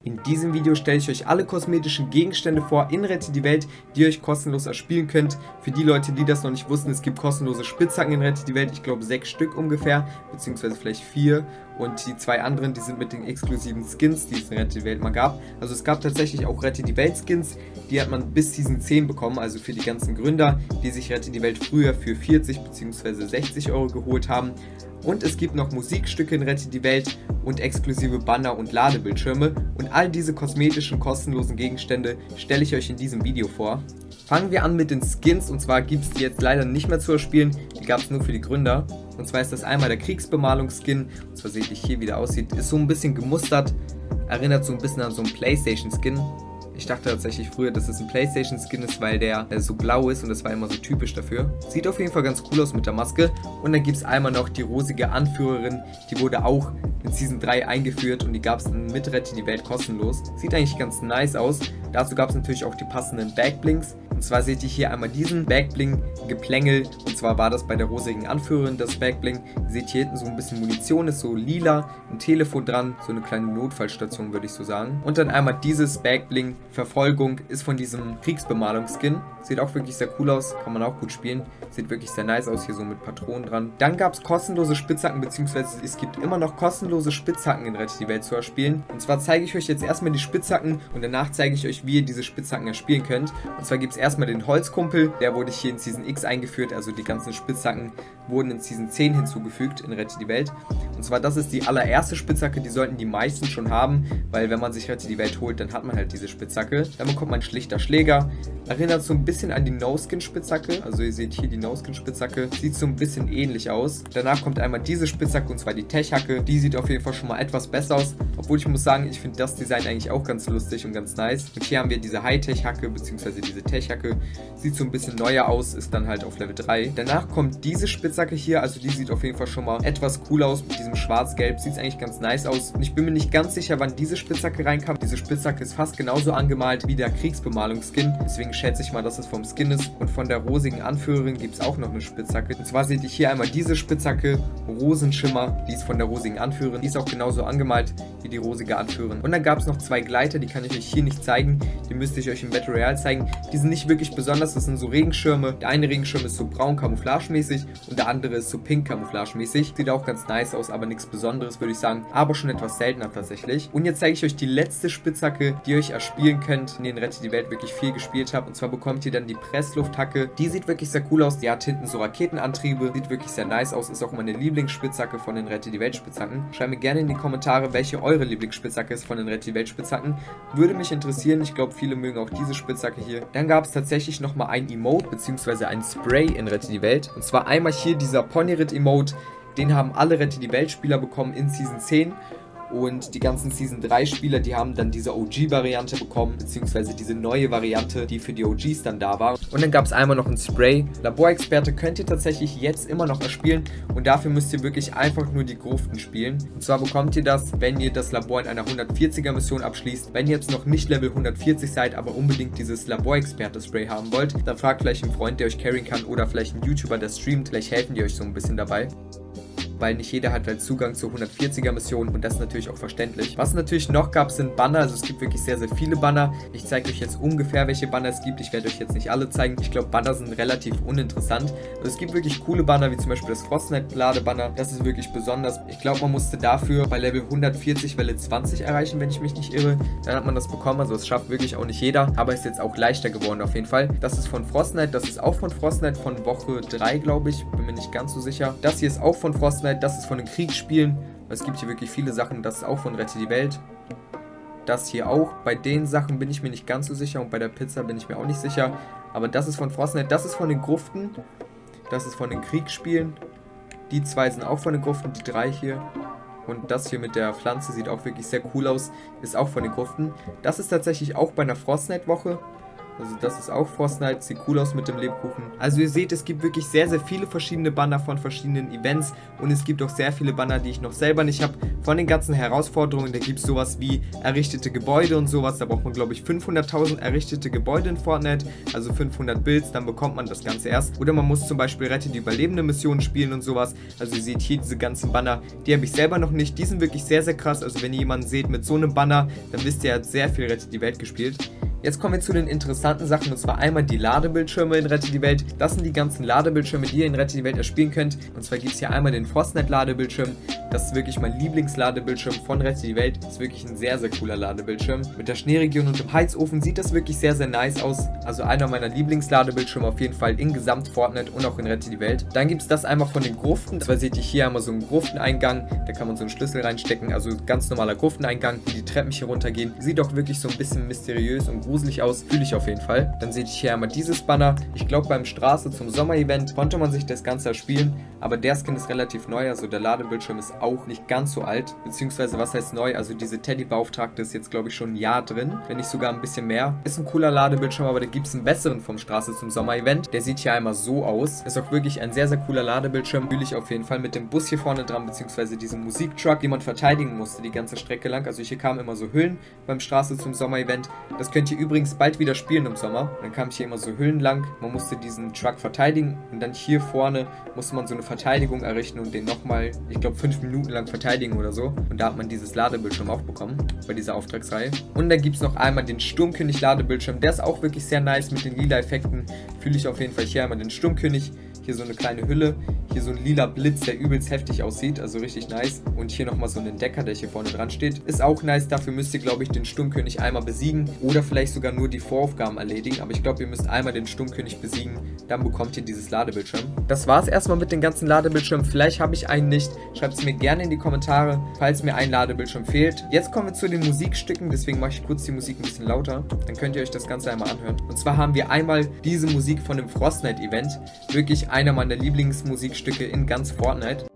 In diesem Video stelle ich euch alle kosmetischen Gegenstände vor in Rette die Welt, die ihr euch kostenlos erspielen könnt. Für die Leute, die das noch nicht wussten, es gibt kostenlose Spitzhacken in Rette die Welt, ich glaube 6 Stück ungefähr, beziehungsweise vielleicht 4. Und die 2 anderen, die sind mit den exklusiven Skins, die es in Rette die Welt mal gab. Also es gab tatsächlich auch Rette die Welt Skins, die hat man bis Season 10 bekommen, also für die ganzen Gründer, die sich Rette die Welt früher für 40 bzw. 60 Euro geholt haben. Und es gibt noch Musikstücke in Rette die Welt und exklusive Banner und Ladebildschirme. Und all diese kosmetischen, kostenlosen Gegenstände stelle ich euch in diesem Video vor. Fangen wir an mit den Skins, und zwar gibt es die jetzt leider nicht mehr zu erspielen, die gab es nur für die Gründer. Und zwar ist das einmal der Kriegsbemalungs-Skin, und zwar seht ihr hier, wie der aussieht, ist so ein bisschen gemustert, erinnert so ein bisschen an so einen Playstation-Skin. Ich dachte tatsächlich früher, dass es ein Playstation-Skin ist, weil der so blau ist und das war immer so typisch dafür. Sieht auf jeden Fall ganz cool aus mit der Maske. Und dann gibt es einmal noch die rosige Anführerin, die wurde auch in Season 3 eingeführt und die gab es dann mit Rette die Welt kostenlos. Sieht eigentlich ganz nice aus. Dazu gab es natürlich auch die passenden Backblinks. Und zwar seht ihr hier einmal diesen Backbling-Geplängel. Und zwar war das bei der rosigen Anführerin das Backbling. Ihr seht hier hinten so ein bisschen Munition, ist so lila, ein Telefon dran, so eine kleine Notfallstation würde ich so sagen. Und dann einmal dieses Backbling. Verfolgung ist von diesem Kriegsbemalungs-Skin. Sieht auch wirklich sehr cool aus, kann man auch gut spielen. Sieht wirklich sehr nice aus, hier so mit Patronen dran. Dann gab es kostenlose Spitzhacken, beziehungsweise es gibt immer noch kostenlose Spitzhacken in Rette die Welt zu erspielen. Und zwar zeige ich euch jetzt erstmal die Spitzhacken und danach zeige ich euch, wie ihr diese Spitzhacken erspielen könnt. Und zwar gibt es erstmal den Holzkumpel, der wurde hier in Season X eingeführt, also die ganzen Spitzhacken wurden in Season 10 hinzugefügt in Rette die Welt. Und zwar das ist die allererste Spitzhacke, die sollten die meisten schon haben, weil wenn man sich Rette die Welt holt, dann hat man halt diese Spitzhacke. Dann bekommt man schlichter Schläger, erinnert so ein bisschen an die No-Skin-Spitzhacke, also ihr seht hier die No-Skin-Spitzhacke, sieht so ein bisschen ähnlich aus. Danach kommt einmal diese Spitzhacke, und zwar die Tech-Hacke, die sieht auf jeden Fall schon mal etwas besser aus, obwohl ich muss sagen, ich finde das Design eigentlich auch ganz lustig und ganz nice. Und hier haben wir diese High-Tech-Hacke, beziehungsweise diese Tech-Hacke, sieht so ein bisschen neuer aus, ist dann halt auf Level 3. Danach kommt diese Spitzhacke hier, also die sieht auf jeden Fall schon mal etwas cool aus, mit diesem schwarz-gelb, sieht eigentlich ganz nice aus. Und ich bin mir nicht ganz sicher, wann diese Spitzhacke reinkam. Diese Spitzhacke ist fast genauso angemalt wie der Kriegsbemalungs-Skin, deswegen schätze ich mal, dass es vom Skin ist. Und von der rosigen Anführerin gibt es auch noch eine Spitzhacke. Und zwar seht ihr hier einmal diese Spitzhacke, Rosenschimmer, die ist von der rosigen Anführerin, die ist auch genauso angemalt wie die rosige Anführerin. Und dann gab es noch 2 Gleiter, die kann ich euch hier nicht zeigen, die müsste ich euch im Battle Royale zeigen. Die sind nicht wirklich besonders, das sind so Regenschirme. Der eine Regenschirm ist so braun camouflagemäßig und der andere ist so pink camouflagemäßig. Sieht auch ganz nice aus, aber nichts Besonderes, würde ich sagen, aber schon etwas seltener tatsächlich. Und jetzt zeige ich euch die letzte Spitzhacke, die ihr euch erspielen könnt, in denen Rette die Welt wirklich viel gespielt habe. Und zwar bekommt ihr dann die Presslufthacke. Die sieht wirklich sehr cool aus. Die hat hinten so Raketenantriebe. Sieht wirklich sehr nice aus. Ist auch meine Lieblingsspitzhacke von den Rette die Welt Spitzhacken. Schreibt mir gerne in die Kommentare, welche eure Lieblingsspitzhacke ist von den Rette die Welt Spitzhacken. Würde mich interessieren. Ich glaube, viele mögen auch diese Spitzhacke hier. Dann gab es tatsächlich nochmal ein Emote bzw. ein Spray in Rette die Welt. Und zwar einmal hier dieser Ponyritt-Emote. Den haben alle Rette die Welt Spieler bekommen in Season 10. Und die ganzen Season 3 Spieler, die haben dann diese OG-Variante bekommen, beziehungsweise diese neue Variante, die für die OGs dann da war. Und dann gab es einmal noch ein Spray. Laborexperte könnt ihr tatsächlich jetzt immer noch erspielen und dafür müsst ihr wirklich einfach nur die Gruften spielen. Und zwar bekommt ihr das, wenn ihr das Labor in einer 140er Mission abschließt. Wenn ihr jetzt noch nicht Level 140 seid, aber unbedingt dieses Laborexperte-Spray haben wollt, dann fragt vielleicht einen Freund, der euch carryen kann, oder vielleicht einen YouTuber, der streamt. Vielleicht helfen die euch so ein bisschen dabei, weil nicht jeder hat halt Zugang zur 140er Mission und das ist natürlich auch verständlich. Was natürlich noch gab, sind Banner, also es gibt wirklich sehr, sehr viele Banner. Ich zeige euch jetzt ungefähr, welche Banner es gibt. Ich werde euch jetzt nicht alle zeigen. Ich glaube, Banner sind relativ uninteressant. Also es gibt wirklich coole Banner, wie zum Beispiel das Frostnight-Ladebanner. Das ist wirklich besonders. Ich glaube, man musste dafür bei Level 140 Welle 20 erreichen, wenn ich mich nicht irre. Dann hat man das bekommen, also das schafft wirklich auch nicht jeder, aber ist jetzt auch leichter geworden auf jeden Fall. Das ist von Frostnight, das ist auch von Frostnight von Woche 3, glaube ich. Bin mir nicht ganz so sicher. Das hier ist auch von Frostnight. Das ist von den Kriegsspielen. Es gibt hier wirklich viele Sachen. Das ist auch von Rette die Welt. Das hier auch. Bei den Sachen bin ich mir nicht ganz so sicher und bei der Pizza bin ich mir auch nicht sicher. Aber das ist von Frostnight. Das ist von den Gruften. Das ist von den Kriegsspielen. Die 2 sind auch von den Gruften. Die 3 hier. Und das hier mit der Pflanze sieht auch wirklich sehr cool aus. Ist auch von den Gruften. Das ist tatsächlich auch bei einer Frostnight-Woche. Also das ist auch Frostnite, sieht cool aus mit dem Lebkuchen. Also ihr seht, es gibt wirklich sehr, sehr viele verschiedene Banner von verschiedenen Events und es gibt auch sehr viele Banner, die ich noch selber nicht habe. Von den ganzen Herausforderungen, da gibt es sowas wie errichtete Gebäude und sowas. Da braucht man, glaube ich, 500.000 errichtete Gebäude in Fortnite, also 500 Builds, dann bekommt man das Ganze erst. Oder man muss zum Beispiel Rette die Überlebende Missionen spielen und sowas. Also ihr seht hier diese ganzen Banner, die habe ich selber noch nicht. Die sind wirklich sehr, sehr krass. Also wenn ihr jemanden seht mit so einem Banner, dann wisst ihr, er hat sehr viel Rette die Welt gespielt. Jetzt kommen wir zu den interessanten Sachen, und zwar einmal die Ladebildschirme in Rette die Welt. Das sind die ganzen Ladebildschirme, die ihr in Rette die Welt erspielen könnt. Und zwar gibt es hier einmal den Frostnite Ladebildschirm. Das ist wirklich mein Lieblingsladebildschirm von Rette die Welt. Das ist wirklich ein sehr, sehr cooler Ladebildschirm. Mit der Schneeregion und dem Heizofen sieht das wirklich sehr, sehr nice aus. Also einer meiner Lieblingsladebildschirme auf jeden Fall in Gesamt Fortnite und auch in Rette die Welt. Dann gibt es das einmal von den Gruften. Zwar seht ihr hier einmal so einen Grufteneingang. Da kann man so einen Schlüssel reinstecken. Also ganz normaler Grufteneingang, wie die Treppen hier runtergehen. Sieht auch wirklich so ein bisschen mysteriös und gruselig aus. Fühle ich auf jeden Fall. Dann seht ihr hier einmal dieses Banner. Ich glaube, beim Straße zum Sommer-Event konnte man sich das Ganze erspielen. Aber der Skin ist relativ neu. Also der Ladebildschirm ist auch nicht ganz so alt. Beziehungsweise, was heißt neu? Also diese Teddy-Beauftragte ist jetzt, glaube ich, schon ein Jahr drin. Wenn nicht sogar ein bisschen mehr. Ist ein cooler Ladebildschirm, aber da gibt es einen besseren vom Straße zum Sommer-Event. Der sieht hier einmal so aus. Ist auch wirklich ein sehr, sehr cooler Ladebildschirm. Fühle ich auf jeden Fall mit dem Bus hier vorne dran, beziehungsweise diesem Musiktruck, den man verteidigen musste die ganze Strecke lang. Also hier kamen immer so Hüllen beim Straße zum Sommer-Event. Das könnt ihr übrigens bald wieder spielen im Sommer. Dann kam hier immer so Hüllen lang. Man musste diesen Truck verteidigen und dann hier vorne musste man so eine Verteidigung errichten und den nochmal, ich glaube, 5 Minuten lang verteidigen oder so. Und da hat man dieses Ladebildschirm auch bekommen bei dieser Auftragsreihe. Und dann gibt es noch einmal den Sturmkönig Ladebildschirm. Der ist auch wirklich sehr nice mit den lila Effekten. Fühle ich auf jeden Fall hier einmal den Sturmkönig. Hier so eine kleine Hülle, hier so ein lila Blitz, der übelst heftig aussieht, also richtig nice. Und hier nochmal so ein Entdecker, der hier vorne dran steht. Ist auch nice, dafür müsst ihr, glaube ich, den Sturmkönig einmal besiegen oder vielleicht sogar nur die Voraufgaben erledigen. Aber ich glaube, ihr müsst einmal den Sturmkönig besiegen, dann bekommt ihr dieses Ladebildschirm. Das war es erstmal mit den ganzen Ladebildschirmen. Vielleicht habe ich einen nicht. Schreibt es mir gerne in die Kommentare, falls mir ein Ladebildschirm fehlt. Jetzt kommen wir zu den Musikstücken, deswegen mache ich kurz die Musik ein bisschen lauter. Dann könnt ihr euch das Ganze einmal anhören. Und zwar haben wir einmal diese Musik von dem Frostnite-Event. Wirklich einer meiner Lieblingsmusikstücke in ganz Fortnite.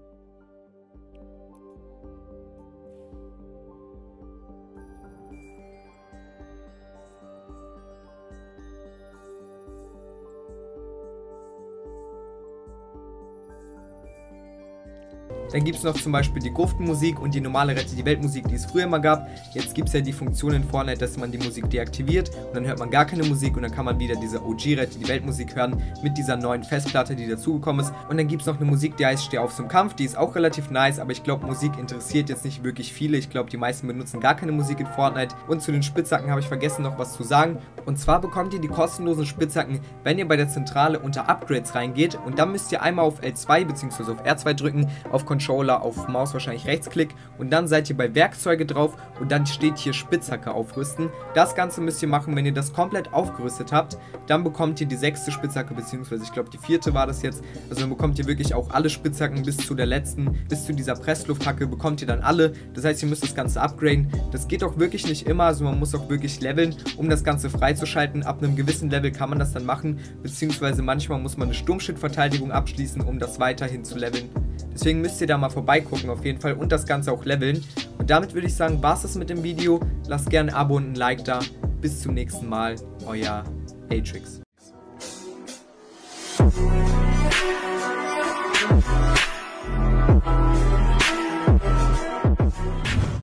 Dann gibt es noch zum Beispiel die Gruftenmusik und die normale Rette die Welt Musik, die es früher immer gab. Jetzt gibt es ja die Funktion in Fortnite, dass man die Musik deaktiviert und dann hört man gar keine Musik und dann kann man wieder diese OG Rette die Welt Musik hören mit dieser neuen Festplatte, die dazugekommen ist. Und dann gibt es noch eine Musik, die heißt Steh auf zum Kampf, die ist auch relativ nice, aber ich glaube, Musik interessiert jetzt nicht wirklich viele. Ich glaube, die meisten benutzen gar keine Musik in Fortnite. Und zu den Spitzhacken habe ich vergessen noch was zu sagen. Und zwar bekommt ihr die kostenlosen Spitzhacken, wenn ihr bei der Zentrale unter Upgrades reingeht und dann müsst ihr einmal auf L2 bzw. auf R2 drücken, auf Controller, auf Maus wahrscheinlich Rechtsklick und dann seid ihr bei Werkzeuge drauf und dann steht hier Spitzhacke aufrüsten. Das Ganze müsst ihr machen, wenn ihr das komplett aufgerüstet habt, dann bekommt ihr die 6. Spitzhacke, beziehungsweise ich glaube die 4. war das jetzt, also dann bekommt ihr wirklich auch alle Spitzhacken bis zu der letzten, bis zu dieser Presslufthacke bekommt ihr dann alle, das heißt ihr müsst das Ganze upgraden. Das geht auch wirklich nicht immer, also man muss auch wirklich leveln, um das Ganze freizuschalten. Ab einem gewissen Level kann man das dann machen, beziehungsweise manchmal muss man eine Sturmschild-Verteidigung abschließen, um das weiterhin zu leveln. Deswegen müsst ihr da mal vorbeigucken auf jeden Fall und das Ganze auch leveln. Und damit würde ich sagen, war es das mit dem Video. Lasst gerne ein Abo und ein Like da. Bis zum nächsten Mal. Euer Atrix.